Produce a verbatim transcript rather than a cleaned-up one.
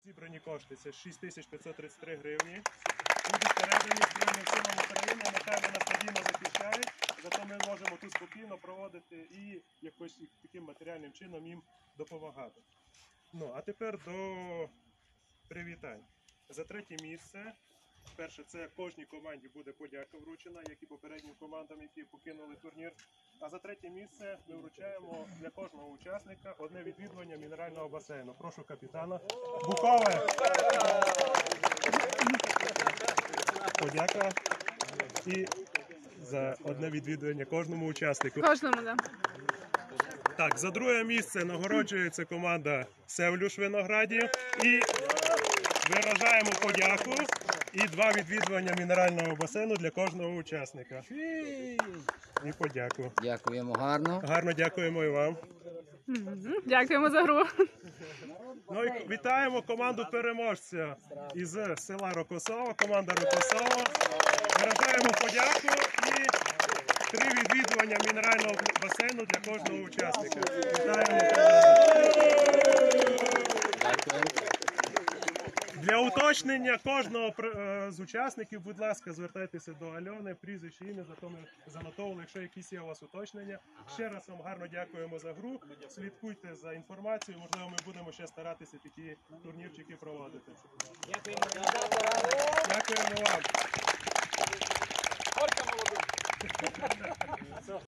Зібрані кошти – це шість тисяч п'ятсот тридцять три гривні. Будуть передані Збройним силам України, нехай вони нас надійно захищають, зато ми можемо тут спокійно проводити і якось таким матеріальним чином їм допомагати. Ну, а тепер до привітань. За третє місце, перше, це кожній команді буде подяка вручена, як і попереднім командам, які покинули турнір. А за третє місце ми вручаємо для кожного учасника одне відвідування мінерального басейну. Прошу капітана. Букове! Подяка. І за одне відвідування кожному учаснику. Кожному, да. Так, за друге місце нагороджується команда Севлюш Виноградів. І виражаємо подяку і два відвідування мінерального басейну для кожного учасника. І подяку. Дякуємо гарно. Гарно дякуємо і вам. Дякуємо за гру. Ну і вітаємо команду переможця із села Рокосово, команда Рокосово. Виражаємо подяку і три відвідування мінерального басейну для кожного учасника. Вітаємо. Для уточнення кожного з учасників, будь ласка, звертайтеся до Альони, прізвище, ім'я, зато ми занотовували, якщо якісь є у вас уточнення. Ще раз вам гарно дякуємо за гру, слідкуйте за інформацією, можливо, ми будемо ще старатися такі турнірчики проводити. Дякуємо вам.